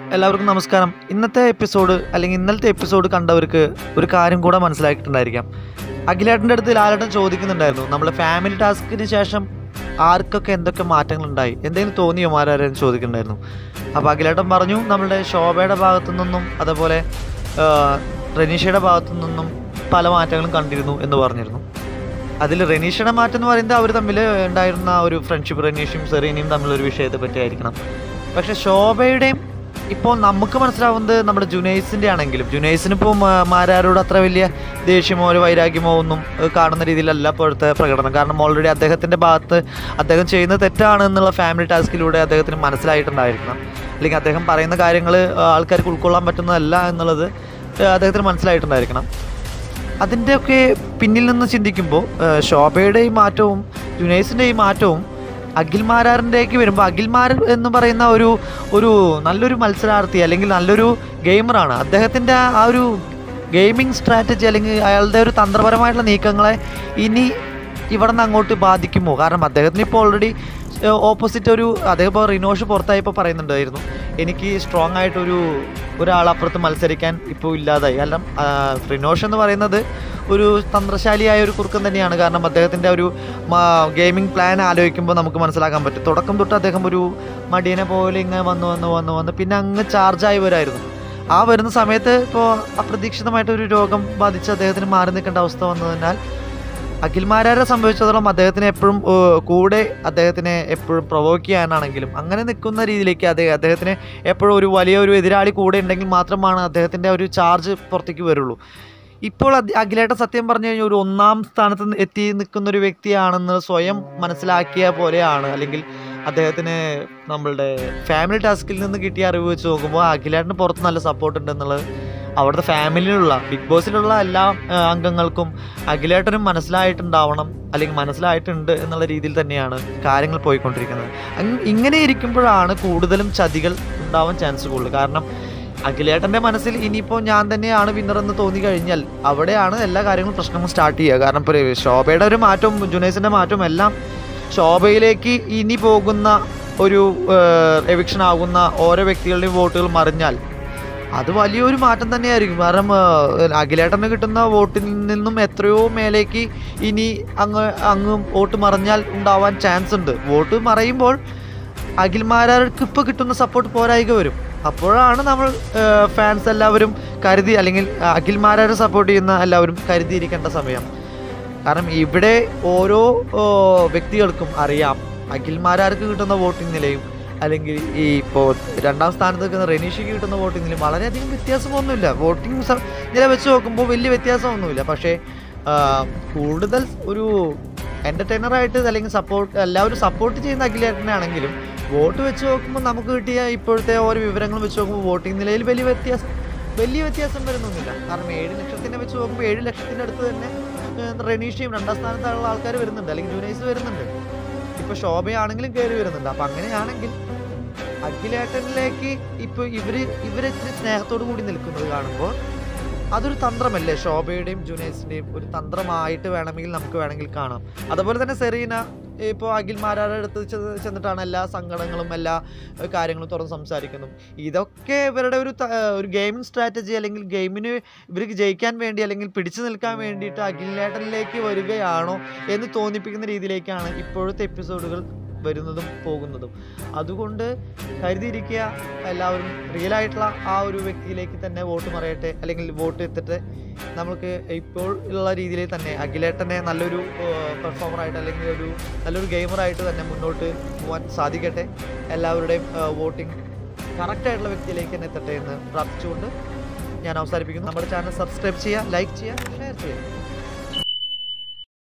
എല്ലാവർക്കും നമസ്കാരം. ഇന്നത്തെ എപ്പിസോഡ് അല്ലെങ്കിൽ ഇന്നലത്തെ എപ്പിസോഡ് കണ്ടവർക്ക് ഒരു കാര്യം കൂടെ മനസ്സിലാക്കിയിട്ടുണ്ടായിരിക്കാം. അഖിലേട്ടൻ്റെ അടുത്ത് ലാലേട്ടൻ ചോദിക്കുന്നുണ്ടായിരുന്നു, നമ്മളെ ഫാമിലി ടാസ്കിന് ശേഷം ആർക്കൊക്കെ എന്തൊക്കെ മാറ്റങ്ങളുണ്ടായി, എന്തെങ്കിലും തോന്നിയോ ആരാരും ചോദിക്കുന്നുണ്ടായിരുന്നു. അപ്പോൾ അഖിലേട്ടൻ പറഞ്ഞു, നമ്മളുടെ ശോഭയുടെ ഭാഗത്തു നിന്നും അതേപോലെ റെനീഷയുടെ ഭാഗത്തു നിന്നും പല മാറ്റങ്ങളും കണ്ടിരുന്നു എന്ന് പറഞ്ഞിരുന്നു. അതിൽ റെനീഷയുടെ മാറ്റം എന്ന് പറയുന്നത് അവർ തമ്മിൽ ഉണ്ടായിരുന്ന ഒരു ഫ്രണ്ട്ഷിപ്പ്, റെനീഷയും സെറീനയും തമ്മിലൊരു വിഷയത്തെ പറ്റിയായിരിക്കണം. പക്ഷേ ശോഭയുടെയും ഇപ്പോൾ നമുക്ക് മനസ്സിലാവുന്നത് നമ്മുടെ ജുനൈസിൻ്റെ ആണെങ്കിലും, ജുനൈസിനിപ്പോൾ മാരാരോട് അത്ര വലിയ ദേഷ്യമോ ഒരു വൈരാഗ്യമോ ഒന്നും കാണുന്ന രീതിയിലല്ല ഇപ്പോഴത്തെ പ്രകടനം. കാരണം ഓൾറെഡി അദ്ദേഹത്തിൻ്റെ ഭാഗത്ത് അദ്ദേഹം ചെയ്യുന്നത് തെറ്റാണ് എന്നുള്ള ഫാമിലി ടാസ്കിലൂടെ അദ്ദേഹത്തിന് മനസ്സിലായിട്ടുണ്ടായിരിക്കണം. അല്ലെങ്കിൽ അദ്ദേഹം പറയുന്ന കാര്യങ്ങൾ ആൾക്കാർക്ക് ഉൾക്കൊള്ളാൻ പറ്റുന്നതല്ല എന്നുള്ളത് അദ്ദേഹത്തിന് മനസ്സിലായിട്ടുണ്ടായിരിക്കണം. അതിൻ്റെയൊക്കെ പിന്നിൽ നിന്ന് ചിന്തിക്കുമ്പോൾ ശോഭയുടെ ഈ മാറ്റവും ജുനൈസിൻ്റെ ഈ മാറ്റവും അഖിൽമാരാറിൻ്റെക്ക് വരുമ്പോൾ, അഖിൽമാർ എന്ന് പറയുന്ന ഒരു നല്ലൊരു മത്സരാർത്ഥി അല്ലെങ്കിൽ നല്ലൊരു ഗെയിമറാണ്. അദ്ദേഹത്തിൻ്റെ ആ ഒരു ഗെയിമിംഗ് സ്ട്രാറ്റജി അല്ലെങ്കിൽ അയാളുടെ ഒരു തന്ത്രപരമായിട്ടുള്ള നീക്കങ്ങളെ ഇനി ഇവിടെ നിന്ന് അങ്ങോട്ട് ബാധിക്കുമോ? കാരണം അദ്ദേഹത്തിന് ഇപ്പോൾ ഓൾറെഡി ഓപ്പോസിറ്റ് അദ്ദേഹം ഇപ്പോൾ റിനോഷ് പുറത്തായപ്പോൾ പറയുന്നുണ്ടായിരുന്നു, എനിക്ക് സ്ട്രോങ് ആയിട്ടൊരു ഒരാളപ്പുറത്ത് മത്സരിക്കാൻ ഇപ്പോൾ ഇല്ലാതായി. കാരണം റിനോഷ് എന്ന് പറയുന്നത് ഒരു തന്ത്രശാലിയായ ഒരു കുറുക്കൻ തന്നെയാണ്. കാരണം അദ്ദേഹത്തിൻ്റെ ഒരു ഗെയിമിംഗ് പ്ലാൻ ആലോചിക്കുമ്പോൾ നമുക്ക് മനസ്സിലാക്കാൻ പറ്റും. തുടക്കം തൊട്ട് അദ്ദേഹം ഒരു മടിയനെ പോലെ ഇങ്ങനെ വന്ന് പിന്നെ അങ്ങ് ചാർജായി വരുമായിരുന്നു. ആ വരുന്ന സമയത്ത് ഇപ്പോൾ അപ്രതീക്ഷിതമായിട്ടൊരു രോഗം ബാധിച്ച് അദ്ദേഹത്തിന് മാറി നിൽക്കേണ്ട അവസ്ഥ വന്നതിനാൽ അഖിൽമാരാരെ സംബന്ധിച്ചിടത്തോളം അദ്ദേഹത്തിന് എപ്പോഴും കൂടെ അദ്ദേഹത്തിനെ എപ്പോഴും പ്രൊവോക്ക് ചെയ്യാനാണെങ്കിലും അങ്ങനെ നിൽക്കുന്ന രീതിയിലേക്ക് അദ്ദേഹത്തിന് എപ്പോഴും ഒരു വലിയൊരു എതിരാളി കൂടെ ഉണ്ടെങ്കിൽ മാത്രമാണ് അദ്ദേഹത്തിൻ്റെ ഒരു ചാർജ് പുറത്തേക്ക് വരുള്ളൂ. ഇപ്പോൾ അഖിലേട്ടൻ സത്യം പറഞ്ഞു കഴിഞ്ഞാൽ ഒരു ഒന്നാം സ്ഥാനത്ത് എത്തി നിൽക്കുന്നൊരു വ്യക്തിയാണെന്ന് സ്വയം മനസ്സിലാക്കിയ പോലെയാണ്. അല്ലെങ്കിൽ അദ്ദേഹത്തിന് നമ്മളുടെ ഫാമിലി ടാസ്കിൽ നിന്ന് കിട്ടിയ അറിവ് വെച്ച് നോക്കുമ്പോൾ അഖിലേട്ടന് പുറത്ത് നല്ല സപ്പോർട്ട് ഉണ്ടെന്നുള്ളത് അവിടുത്തെ ഫാമിലിയിലുള്ള ബിഗ് ബോസിലുള്ള എല്ലാ അംഗങ്ങൾക്കും അഖിലേട്ടനും മനസ്സിലായിട്ടുണ്ടാവണം, അല്ലെങ്കിൽ മനസ്സിലായിട്ടുണ്ട് എന്നുള്ള രീതിയിൽ തന്നെയാണ് കാര്യങ്ങൾ പോയിക്കൊണ്ടിരിക്കുന്നത്. ഇങ്ങനെ ഇരിക്കുമ്പോഴാണ് കൂടുതലും ചതികൾ ഉണ്ടാവാൻ ചാൻസ് കൂടുതൽ. കാരണം അഖിലേട്ടൻ്റെ മനസ്സിൽ ഇനിയിപ്പോൾ ഞാൻ തന്നെയാണ് വിന്നറെന്ന് തോന്നി കഴിഞ്ഞാൽ അവിടെയാണ് എല്ലാ കാര്യങ്ങളും പ്രശ്നങ്ങളും സ്റ്റാർട്ട് ചെയ്യുക. കാരണം ഇപ്പോൾ ശോഭയുടെ ഒരു മാറ്റവും ജുനൈസിൻ്റെ മാറ്റവും എല്ലാം ശോഭയിലേക്ക് ഇനി പോകുന്ന ഒരു എവിക്ഷൻ ആകുന്ന ഓരോ വ്യക്തികളുടെയും വോട്ടുകൾ മറിഞ്ഞാൽ അത് വലിയൊരു മാറ്റം തന്നെയായിരിക്കും. കാരണം അഖിലേട്ടന് കിട്ടുന്ന വോട്ടിൽ നിന്നും എത്രയോ മേലേക്ക് ഇനി അങ്ങ് വോട്ട് മറിഞ്ഞാൽ ഉണ്ടാവാൻ ചാൻസ് ഉണ്ട്. വോട്ട് മറയുമ്പോൾ അഖിൽമാരാർക്ക് ഇപ്പോൾ കിട്ടുന്ന സപ്പോർട്ട് പോരായിക വരും. അപ്പോഴാണ് നമ്മൾ ഫാൻസ് എല്ലാവരും കരുതി, അല്ലെങ്കിൽ അഖിൽമാരാരെ സപ്പോർട്ട് ചെയ്യുന്ന എല്ലാവരും കരുതിയിരിക്കേണ്ട സമയം. കാരണം ഇവിടെ ഓരോ വ്യക്തികൾക്കും അറിയാം അഖിൽമാരാർക്ക് കിട്ടുന്ന വോട്ടിംഗ് നിലയും അല്ലെങ്കിൽ ഈ ഇപ്പോൾ രണ്ടാം സ്ഥാനത്ത് നിൽക്കുന്ന റെനീഷയ്ക്ക് കിട്ടുന്ന വോട്ടിംഗ് നിലയും വളരെയധികം വ്യത്യാസമൊന്നുമില്ല. വോട്ടിംഗ് നില വെച്ച് നോക്കുമ്പോൾ വലിയ വ്യത്യാസമൊന്നുമില്ല. പക്ഷേ കൂടുതൽ ഒരു എൻ്റർടൈനറായിട്ട് അല്ലെങ്കിൽ എല്ലാവരും സപ്പോർട്ട് ചെയ്യുന്ന അഖിലേട്ടനെ ആണെങ്കിലും വോട്ട് വെച്ച് നോക്കുമ്പോൾ നമുക്ക് കിട്ടിയ ഇപ്പോഴത്തെ ഓരോ വിവരങ്ങൾ വെച്ച് നോക്കുമ്പോൾ വോട്ടിംഗ് നിലയിൽ വലിയ വ്യത്യാസം വരുന്നൊന്നുമില്ല. കാരണം 7 ലക്ഷത്തിനെ വെച്ച് നോക്കുമ്പോൾ 7 ലക്ഷത്തിൻ്റെ അടുത്ത് തന്നെ റെനീഷയും രണ്ടാം സ്ഥാനത്തുള്ള ആൾക്കാർ വരുന്നുണ്ട്, അല്ലെങ്കിൽ ജുനൈസ് വരുന്നുണ്ട്, ഇപ്പോൾ ശോഭയാണെങ്കിലും കയറി വരുന്നുണ്ട്. അപ്പം അങ്ങനെയാണെങ്കിൽ അഖിലേട്ടനിലേക്ക് ഇപ്പോൾ ഇവരെത്തിരി സ്നേഹത്തോടു കൂടി നിൽക്കുന്നത് കാണുമ്പോൾ അതൊരു തന്ത്രമല്ലേ? ശോഭയുടെയും ജുനൈസിൻ്റെയും ഒരു തന്ത്രമായിട്ട് നമുക്ക് കാണാം. അതുപോലെ തന്നെ സെറീന ഇപ്പോൾ അഖിൽമാരാരുടെ അടുത്ത് ചെന്നിട്ടാണ് എല്ലാ സങ്കടങ്ങളും എല്ലാ കാര്യങ്ങളും തുറന്ന് സംസാരിക്കുന്നു. ഇതൊക്കെ ഇവരുടെ ഒരു ഗെയിമിംഗ് സ്ട്രാറ്റജി, അല്ലെങ്കിൽ ഗെയിമിന് ഇവർക്ക് ജയിക്കാൻ വേണ്ടി അല്ലെങ്കിൽ പിടിച്ചു നിൽക്കാൻ വേണ്ടിയിട്ട് അഖിലേട്ടനിലേക്ക് വരികയാണോ എന്ന് തോന്നിപ്പിക്കുന്ന രീതിയിലേക്കാണ് ഇപ്പോഴത്തെ എപ്പിസോഡുകൾ വരുന്നതും പോകുന്നതും. അതുകൊണ്ട് കരുതിയിരിക്കുക, എല്ലാവരും റിയലായിട്ടുള്ള ആ ഒരു വ്യക്തിയിലേക്ക് തന്നെ വോട്ട് മറയട്ടെ, അല്ലെങ്കിൽ വോട്ട് എത്തിട്ട് നമുക്ക് ഇപ്പോൾ ഉള്ള രീതിയിൽ തന്നെ അഖിലേട്ടനെ നല്ലൊരു പെർഫോമറായിട്ട് അല്ലെങ്കിൽ നല്ലൊരു ഗെയിമറായിട്ട് തന്നെ മുന്നോട്ട് പോകാൻ സാധിക്കട്ടെ. എല്ലാവരുടെയും വോട്ടിംഗ് കറക്റ്റായിട്ടുള്ള വ്യക്തിയിലേക്ക് തന്നെ എത്തട്ടെ എന്ന് പ്രാർത്ഥിച്ചുകൊണ്ട് ഞാൻ അവസാനിപ്പിക്കുന്നു. നമ്മുടെ ചാനൽ സബ്സ്ക്രൈബ് ചെയ്യുക, ലൈക്ക് ചെയ്യുക, ഷെയർ ചെയ്യുക.